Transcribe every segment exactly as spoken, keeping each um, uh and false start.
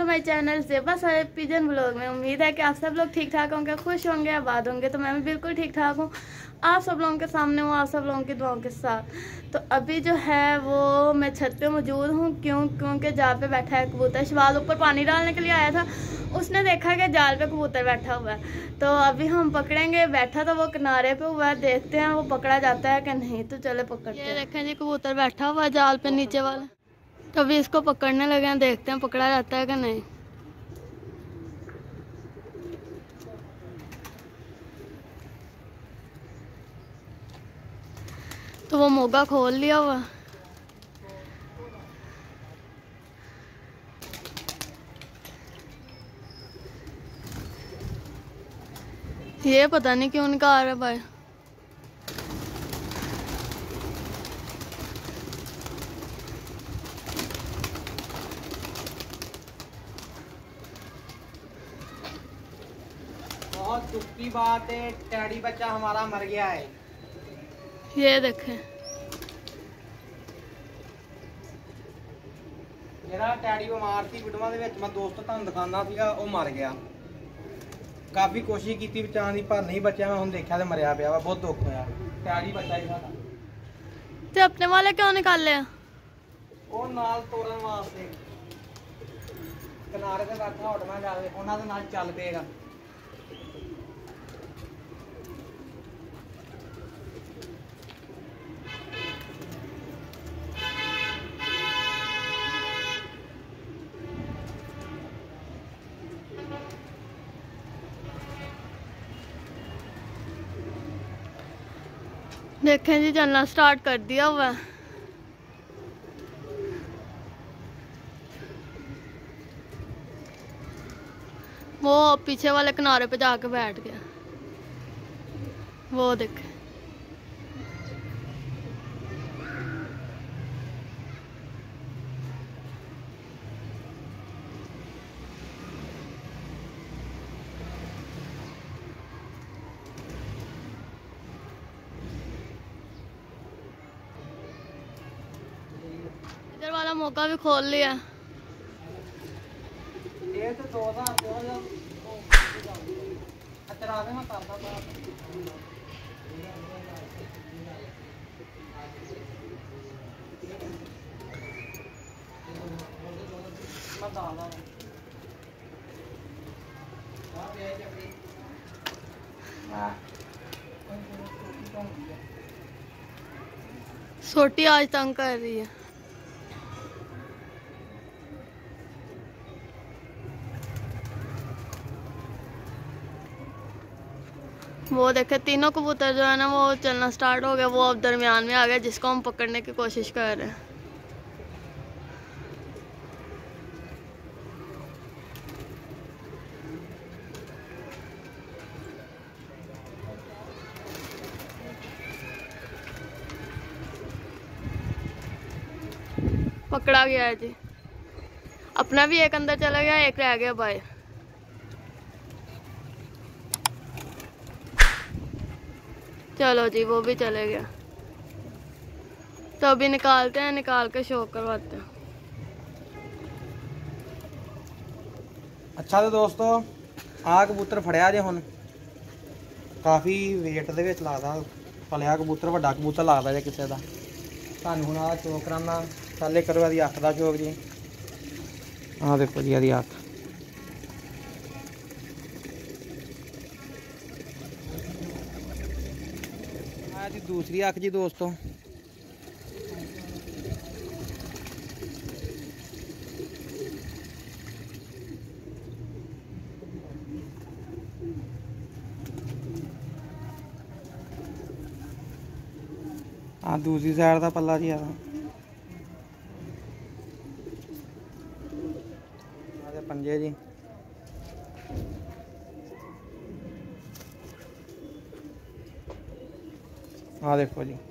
My channel Zeba Sahib pigeon vlog में। उम्मीद है कि आप सब लोग ठीक ठाक होंगे, खुश होंगे, आबाद होंगे। तो मैं भी बिल्कुल ठीक ठाक हूँ। आप सब लोगों के सामने हूँ, आप सब लोगों की दुआओं के साथ। तो अभी जो है वो मैं छत पे मौजूद हूँ। क्यों क्योंकि जाल पे बैठा है कबूतर। शवाल ऊपर पानी डालने के लिए आया था, उसने देखा कि जाल पे कबूतर बैठा हुआ है। तो अभी हम पकड़ेंगे। बैठा था वो किनारे पे हुआ है, देखते हैं वो पकड़ा जाता है कि नहीं। तो चले पकड़ते हैं। ये देखें जी, कबूतर बैठा हुआ है जाल पे नीचे वाला। तो अभी इसको पकड़ने लगे हैं, देखते हैं पकड़ा जाता है कि नहीं। तो वो मोगा खोल लिया हुआ। ये पता नहीं क्यों निकाल रहा है भाई। बहुत दुख की बात है, टैडी बच्चा हमारा मर गया है। ये देखें, मेरा टैडी बीमार थी विडवा दे विच, मैं दोस्त तुहानू दिखाना सीगा, वो मर गया। काफी कोशिश की बचाने की पर नहीं बचा। मैं हुण देखा तो मरिया पिया वा। बहुत दुख होया। टैडी बच्चा ही साडा। ते अपने वाले क्यों निकाले? वो नाल तोड़न वास्ते किनारे ते बैठा उड़ना जावे, उन्हां दे नाल चल पेगा। देखें जी, चलना स्टार्ट कर दिया हुआ है। वो पीछे वाले किनारे पे जाके बैठ गया। वो देखे, इधर वाला मौका भी खोल लिया। ये तो दो हज़ार दो हज़ार अचरा दे मैं करदा था। मैं डाला छोटी आज तंग कर रही है। वो देखे, तीनों कबूतर जो है ना वो चलना स्टार्ट हो गया। वो अब दरमियान में आ गया, जिसको हम पकड़ने की कोशिश कर रहे हैं। पकड़ा गया है जी। अपना भी एक अंदर चला गया, एक रह गया बाहर। चलो जी, वो भी चले गया। तो अभी निकालते हैं, निकाल के शो करवाते हैं। अच्छा तो दोस्तों, आ कबूतर फड़िया जे हुण। काफ़ी वेट दे विच लगदा पलिया कबूतर, वड्डा कबूतर लगदा जे किसे दा। तुहानू हुण आ चोक कराना। पहले करो इहदी अख दा चोक जी। आ देखो जी इहदी अख। आ जी दूसरी अख जी दोस्तों। हाँ, दूसरी साइड का पल्ला जी आ पंजे जी। हाँ देखो जी।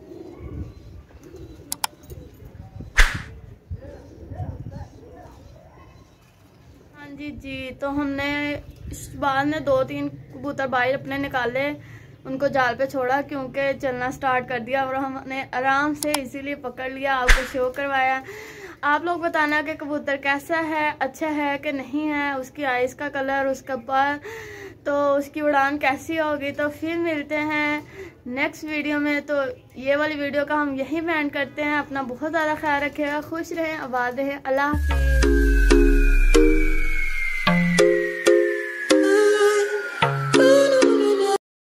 हाँ जी जी, तो हमने बाद में दो तीन कबूतर बाहर अपने निकाले, उनको जाल पे छोड़ा क्योंकि चलना स्टार्ट कर दिया और हमने आराम से इसीलिए पकड़ लिया, आपको शो करवाया। आप लोग बताना कि कबूतर कैसा है, अच्छा है कि नहीं है, उसकी आइज़ का कलर, उसका पर, तो उसकी उड़ान कैसी होगी। तो फिर मिलते हैं नेक्स्ट वीडियो में। तो ये वाली वीडियो का हम यही एंड करते हैं। अपना बहुत ज़्यादा ख्याल रखिएगा, खुश रहें, आबाद रहें, अल्लाह हाफिज़।